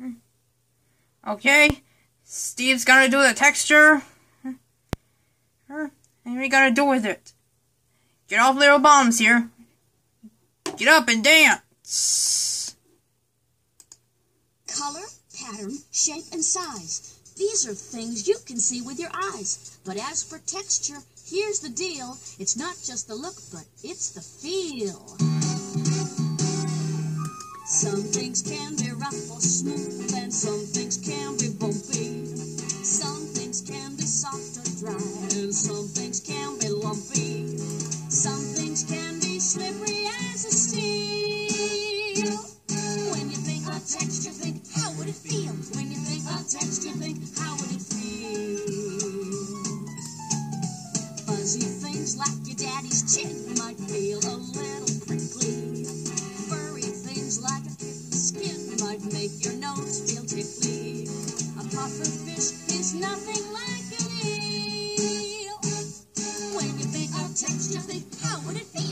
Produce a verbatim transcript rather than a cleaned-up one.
Okay, Steve's gonna do the texture. And we gotta do with it. Get off, little bombs here. Get up and dance. Color, pattern, shape, and size. These are things you can see with your eyes. But as for texture, here's the deal. It's not just the look, but it's the feel. Some things can be rough or smooth, and some things can be bumpy. Some things can be soft or dry, and some things can be lumpy. Some things can be slippery as a steel. When you think of texture, think, how would it feel? When you think of texture, think, how would it feel? Fuzzy things like your daddy's chin might feel a little prickly. Furry things like a kitten's skin might make your nose feel tickly. A puffer fish is nothing like an eel. When you think of texture, think, how would it feel?